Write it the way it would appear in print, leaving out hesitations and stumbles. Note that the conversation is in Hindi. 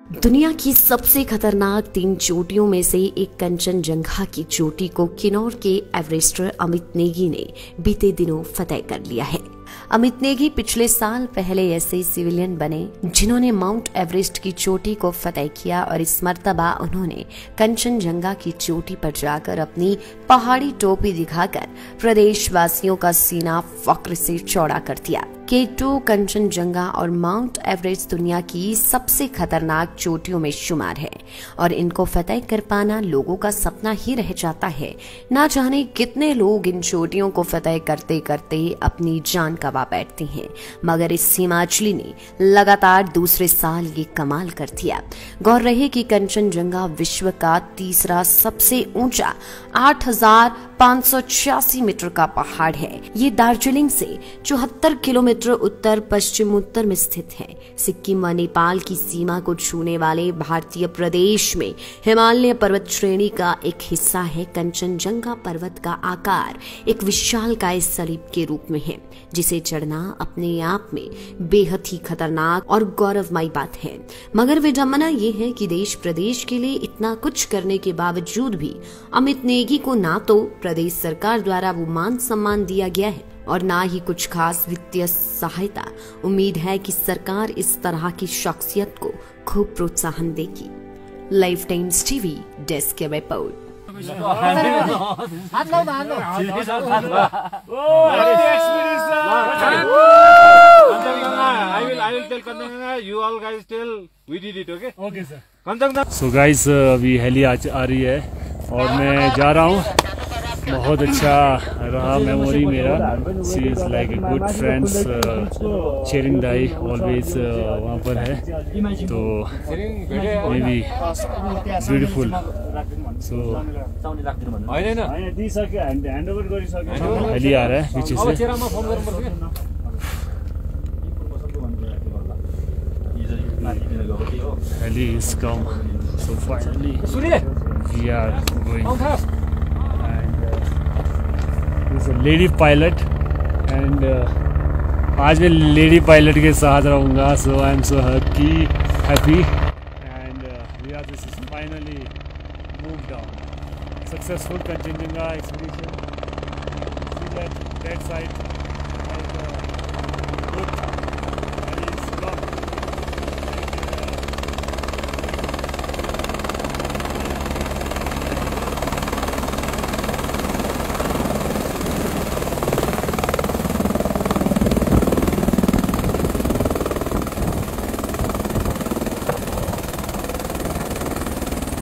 दुनिया की सबसे खतरनाक 3 चोटियों में से एक कंचनजंगा की चोटी को किन्नौर के एवरेस्टर अमित नेगी ने बीते दिनों फतेह कर लिया है। अमित नेगी पिछले साल पहले ऐसे सिविलियन बने जिन्होंने माउंट एवरेस्ट की चोटी को फतेह किया और इस मर्तबा उन्होंने कंचनजंगा की चोटी पर जाकर अपनी पहाड़ी टोपी दिखाकर प्रदेशवासियों का सीना फक्र से चौड़ा कर दिया। K2 कंचनजंगा और माउंट एवरेस्ट दुनिया की सबसे खतरनाक चोटियों में शुमार है और इनको फतेह कर पाना लोगों का सपना ही रह जाता है। ना जाने कितने लोग इन चोटियों को फतेह करते करते अपनी जान गंवा बैठते हैं, मगर इस हिमाचली ने लगातार दूसरे साल ये कमाल कर दिया। गौर रहे कि कंचनजंगा विश्व का तीसरा सबसे ऊंचा 8,586 मीटर का पहाड़ है। ये दार्जिलिंग से 74 किलोमीटर उत्तर पश्चिम उत्तर में स्थित है। सिक्किम व नेपाल की सीमा को छूने वाले भारतीय प्रदेश में हिमालय पर्वत श्रेणी का एक हिस्सा है। कंचनजंगा पर्वत का आकार एक विशालकाय सलीब के रूप में है, जिसे चढ़ना अपने आप में बेहद ही खतरनाक और गौरवमयी बात है। मगर विडंबना ये है कि देश प्रदेश के लिए इतना कुछ करने के बावजूद भी अमित नेगी को ना तो प्रदेश सरकार द्वारा वो मान सम्मान दिया गया है और ना ही कुछ खास वित्तीय सहायता। उम्मीद है कि सरकार इस तरह की शख्सियत को खूब प्रोत्साहन देगी। Life Times TV desk report. So guys अभी हेली आ रही है और मैं जा रहा हूँ। बहुत अच्छा रहा मेमोरी मेरा। She is like a good friends, sharing दाई ऑलवेज वहाँ पर है, तो मे बी ब्यूटीफुल। सो हेली आ रहा है पीछे से। Heli is come, so finally we are going. And there's a lady pilot, and आज मैं लेडी पायलट के साथ रहूँगा, so I'm so happy, and we are just finally moved on. Successful Kanchenjunga expedition. See that side.